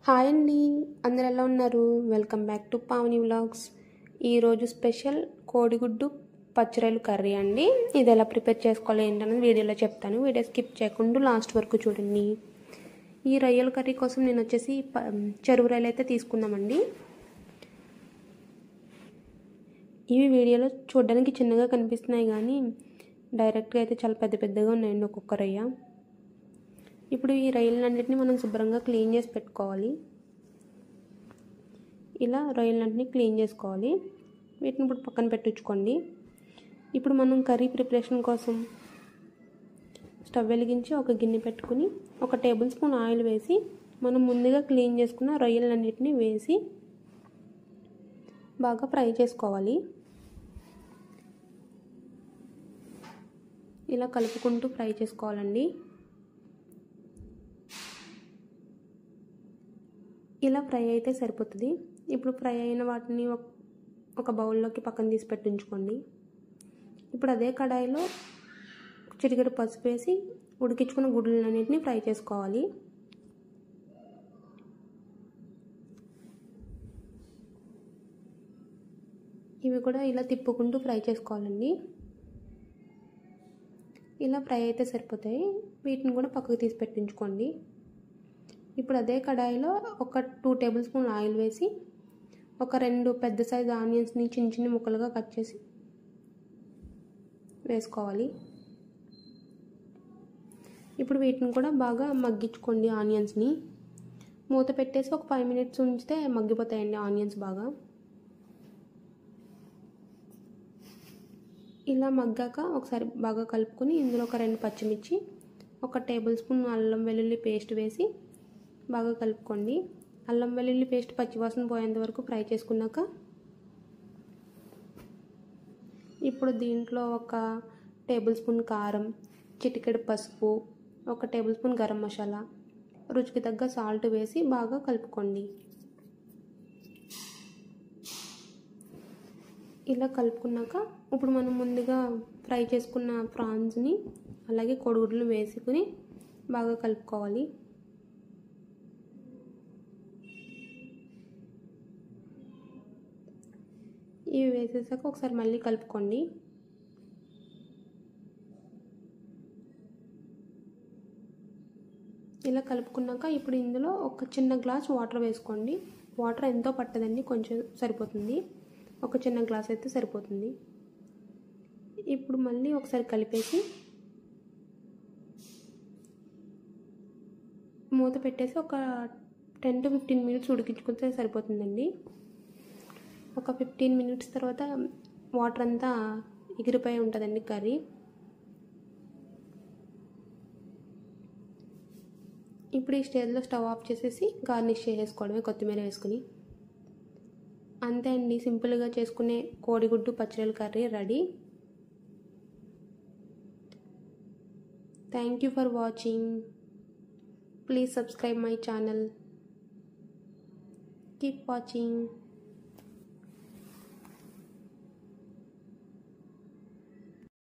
Hi అండి, అందరు ఎలా ఉన్నారు? Welcome back to Pavani vlogs. ఈరోజు స్పెషల్ కోడిగుడ్డు పచ్చిరొయ్యలు కర్రీ అండి. ఇది ఎలా ప్రిపేర్ చేసుకోవాలి ఏంటనేది వీడియోలో చెప్తాను. వీడియో స్కిప్ చేయకుండా లాస్ట్ వరకు చూడండి. ఈ రొయ్యల కర్రీ కోసం నేను వచ్చేసి చెరువు రొయ్యలు అయితే తీసుకున్నామండి. ఇవి వీడియోలో చూడడానికి చిన్నగా కనిపిస్తున్నాయి కానీ డైరెక్ట్గా అయితే చాలా పెద్ద పెద్దగా ఉన్నాయండి ఒక్కొక్క రొయ్య. ఇప్పుడు ఈ రొయ్యలన్నింటినీ మనం శుభ్రంగా క్లీన్ చేసి పెట్టుకోవాలి. ఇలా రొయ్యలన్నింటినీ క్లీన్ చేసుకోవాలి. వీటిని ఇప్పుడు పక్కన పెట్టించుకోండి. ఇప్పుడు మనం కర్రీ ప్రిపరేషన్ కోసం స్టవ్ వెలిగించి ఒక గిన్నె పెట్టుకుని 1 టేబుల్ స్పూన్ ఆయిల్ వేసి మనం ముందుగా క్లీన్ చేసుకున్న రొయ్యలన్నింటినీ వేసి బాగా ఫ్రై చేసుకోవాలి. ఇలా కలుపుకుంటూ ఫ్రై చేసుకోవాలండి. ఇలా ఫ్రై అయితే సరిపోతుంది. ఇప్పుడు ఫ్రై అయిన వాటిని ఒక బౌల్లోకి పక్కన తీసి పెట్టించుకోండి. ఇప్పుడు అదే కడాయిలో చిటికెడు పసుపు వేసి ఉడికించుకున్న గుడ్లన్నింటినీ ఫ్రై చేసుకోవాలి. ఇవి కూడా ఇలా తిప్పుకుంటూ ఫ్రై చేసుకోవాలండి. ఇలా ఫ్రై అయితే సరిపోతాయి. వీటిని కూడా పక్కకు తీసి పెట్టించుకోండి. ఇప్పుడు అదే కడాయిలో ఒక 2 టేబుల్ స్పూన్ ఆయిల్ వేసి ఒక 2 పెద్ద సైజు ఆనియన్స్ని చిన్న చిన్న ముక్కలుగా కట్ చేసి వేసుకోవాలి. ఇప్పుడు వీటిని కూడా బాగా మగ్గించుకోండి. ఆనియన్స్ని మూత పెట్టేసి ఒక 5 మినిట్స్ ఉంచితే మగ్గిపోతాయండి ఆనియన్స్ బాగా. ఇలా మగ్గాక ఒకసారి బాగా కలుపుకొని ఇందులో ఒక 2 పచ్చిమిర్చి, 1 టేబుల్ స్పూన్ అల్లం వెల్లుల్లి పేస్ట్ వేసి బాగా కలుపుకోండి. అల్లం వెల్లుల్లి పేస్ట్ పచ్చివాసన పోయేంత వరకు ఫ్రై చేసుకున్నాక ఇప్పుడు దీంట్లో 1 టేబుల్ స్పూన్ కారం, చిటికెడు పసుపు, 1 టేబుల్ స్పూన్ గరం మసాలా, రుచికి తగ్గ సాల్ట్ వేసి బాగా కలుపుకోండి. ఇలా కలుపుకున్నాక ఇప్పుడు మనం ముందుగా ఫ్రై చేసుకున్న ప్రాన్స్ని అలాగే కోడిగుడ్లు వేసుకుని బాగా కలుపుకోవాలి. ఇవి వేసేసాక ఒకసారి మళ్ళీ కలుపుకోండి. ఇలా కలుపుకున్నాక ఇప్పుడు ఇందులో ఒక చిన్న గ్లాస్ వాటర్ వేసుకోండి. వాటర్ ఎంతో పట్టదండి, కొంచెం సరిపోతుంది. ఒక చిన్న గ్లాస్ అయితే సరిపోతుంది. ఇప్పుడు మళ్ళీ ఒకసారి కలిపేసి మూత పెట్టేసి ఒక 10 to 15 మినిట్స్ ఉడికించుకుంటే సరిపోతుందండి. ఒక 15 మినిట్స్ తర్వాత వాటర్ అంతా ఎగిరిపోయి ఉంటుందండి కర్రీ. ఇప్పుడు ఈ స్టేజ్లో స్టవ్ ఆఫ్ చేసేసి గార్నిష్ చేసేసుకోవడమే కొత్తిమీర వేసుకుని. అంతే అండి, సింపుల్గా చేసుకునే కోడిగుడ్డు పచ్చిరొయ్యల curry ready. Thank you for watching. Please subscribe my channel. Keep watching.